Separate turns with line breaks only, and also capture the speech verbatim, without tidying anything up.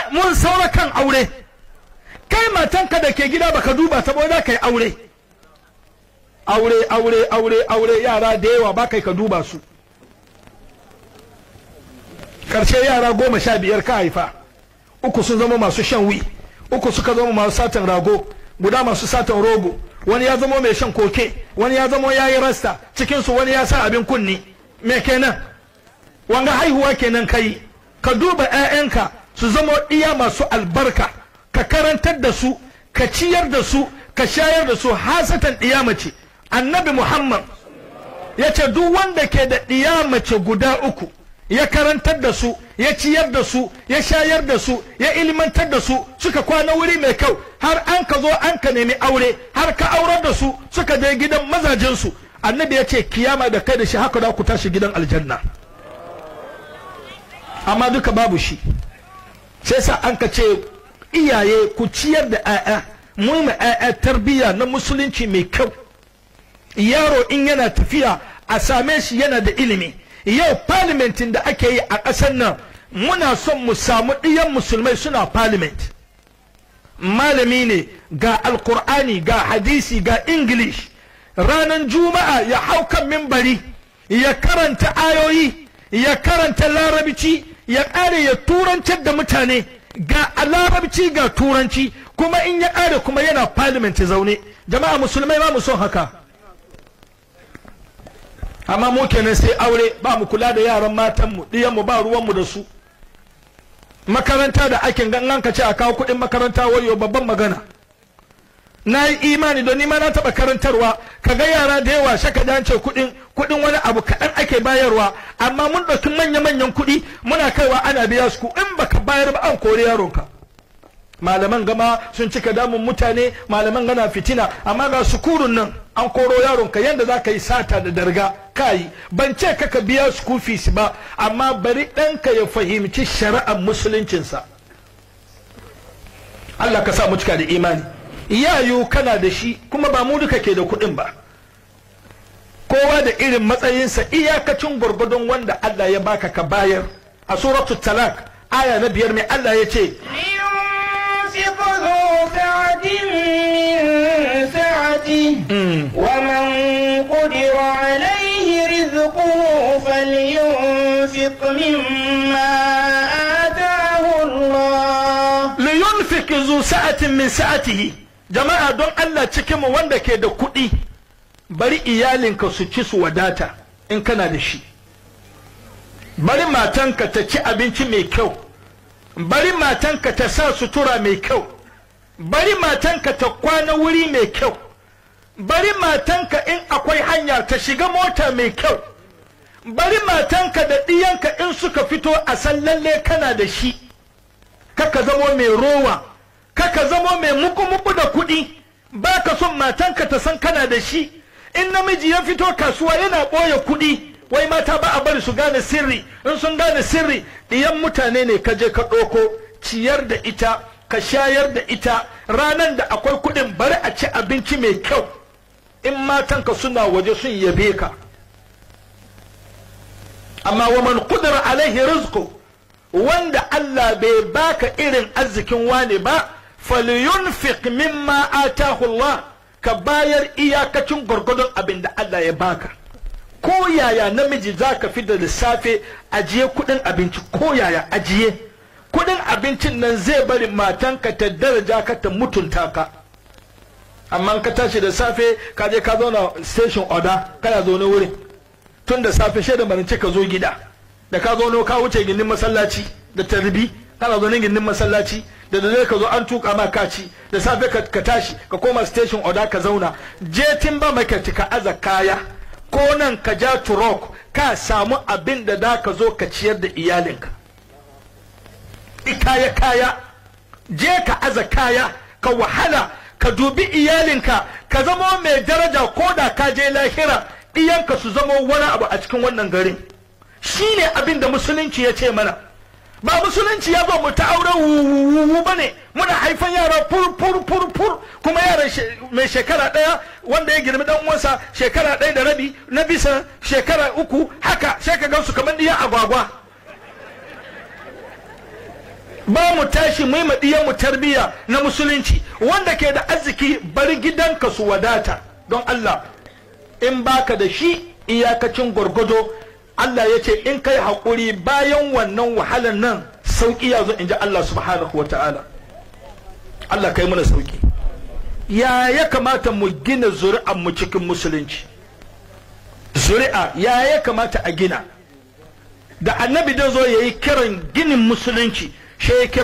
mun saura kan aure. Kai matanka da ke gida baka duba ta ba za ka yi aure. Aure aure aure aure yara da yawa ba kai ka duba su. Karshe yara goma sha biyar ka haifa. Uku sun zama masu shan wi, uku suka zama masu satan rago, guda masu satan rogo, wani ya zama mai shan koke, wani ya zama yayi rasta, cikin su wani ya sa abin kunni. Me kenan? Wanga haihuwa kenan kai. Ka duba ƴaƴanka su zama iya masu albarka, ka karantar da su, ka ciyar da su, ka shayar da su, hasatan iya mace. Annabi Muhammad ya ce duk wanda ke da iya mace guda uku ya karantar da su, ya ciyar da su, ya shayar da su, ya ilimantar da su, suka kwana wuri mai kyau, har an ka zo an ka nemi aure, har ka aurar da su, suka je gidan mazajensu. Annabi ya ce kiyama da kai da shi haka da ku tashi gidan aljanna. Amma duka babu shi. Sai sa an ka ce iyaye ku ciyar da 'ya'ya, mu ma 'ya'ya tarbiyya na musulunci mai kyau. Yaro in yana tafiya a same shi yana da ilimi. Yau parliamentin da ake yi a ƙasar nan muna son mu samu ɗiyan musulmai suna parliament. Malami ne ga alkur'ani ga hadisi ga english, ranar juma'a ya hau kan mimbari ya karanta ayoyi, ya karanta larabci, ya ƙare ya turancar da mutane ga larabci ga turanci, kuma in ya ƙare kuma yana parliament zaune. Jama'a musulmai ba mu son haka. Amma mu kenan sai aure, ba mu kula da yaran matanmu, ɗiyanmu ba ruwanmu da su. Makaranta da ake gangan ka ce a kawo kuɗin makaranta wayo babban magana. Na yi imani don nima na taɓa karantarwa, ka ga yara da yawa shaka da ce kuɗin kuɗin wani abu kaɗan ake bayarwa, amma mun ɗauki manya-manyan kuɗi muna kaiwa ana biya su, in baka bayar ba an kori yaronka. Malaman gama sun cika damun mutane, malaman gana fitina, amma ga sukurun nan an koro yaronka yadda za ka yi sata da darga kayi. Ban ce kaka biya school fees ba, amma bari ɗanka ya fahimci shari'ar musuluncinsa. Allah ka sa mu cika da imani. Iyayu kana da shi, kuma ba mu duka ke da kuɗin ba. Kowa da irin matsayinsa, iyakacin gwargwadon wanda Allah ya baka ka bayar. A suratul talak aya na biyar mai Allah ya ce
ينفق ذو سعة من سعته ومن قدر عليه رزقه فلينفق مما آتاه الله.
لينفق ذو سعة من سعته. jama'a don Allah cikin mu wanda ke da kuɗi bari iyalinka su ci su wadata in kana da shi. Bari matanka ta ci abinci mai kyau. Bari matanka ta sa sutura mai kyau. Bari matanka ta kwana wuri mai kyau. Bari matanka in akwai hanya ta shiga mota mai kyau. Bari matanka da ɗiyanka in suka fito a san lalle kana da shi. Kaka zamo mai rowa, kaka zamo mai muku-muku da kuɗi. Ba ka son matanka ta san kana da shi. In namiji ya fito kasuwa yana ɓoye kuɗi, wai mata ba a bari su gane sirri. In sun gane sirri, ɗiyan mutane ne ka je ka ɗauko, ciyar da ita, ka shayar da ita. Ranan da akwai kuɗin bari a ci abinci mai kyau. In matanka suna waje sun yabe ka. Amma wa man qudira alaihi rizqu, wanda Allah bai baka irin arzikin wane ba, falyunfiq mimma atahu Allah, ka bayar iyakacin gwargwadon abin da Allah ya baka. Ko yaya namiji zaka fi da lissafe, ajiye kudin abinci, ko yaya ajiye kudin abincin nan zai bari matanka ta daraja ka ta mutunta ka. Amma ka tashi da safe ka je ka zauna station order kana zaune wurin tun da safe shaidan barince ka zo gida, da ka zo ka wuce gindin masallaci da tarbi, kana zo gindin masallaci da dare ka zo an tuka ma kaci, da safe ka tashi ka koma station order ka zauna, je tin ba maka ka aza kaya ko nan ka ja turok ka samu abin da da ka zo ka ciyar da iyalinka. Ikaya kaya, je ka aza kaya, ka wahala, ka dubi iyalinka, ka zama mai daraja ko da ka je lahira iyanka su zama wani abu a cikin wannan garin. Shine abin da musulunci ya ce mana. Ba musulunci ya zo mu ta aure wuwu ba ne, muna haifan yara fur fur fur fur, kuma yaran mai shekara ɗaya wanda ya girmi dan uwansa shekara ɗaya da rabi, na bisa shekara uku, haka sai ka gansu kamar diyan agwagwa. ba mu tashi mu yi mu tarbiya na musulunci. Wanda ke da arziki bari gidanka su wadata don Allah. In baka da shi iyakacin gwargwado, Allah ya ce in kai haƙuri bayan wannan wahalar nan sauƙi ya zo, in ji Allah subhanahu wa ta'ala. Allah kai mana sauƙi. Ya ya kamata mu gina zuri'an mu cikin musulunci? Zuri'a ya ya kamata a gina? Da annabi da zo ya yi kiran ginin musulunci, shi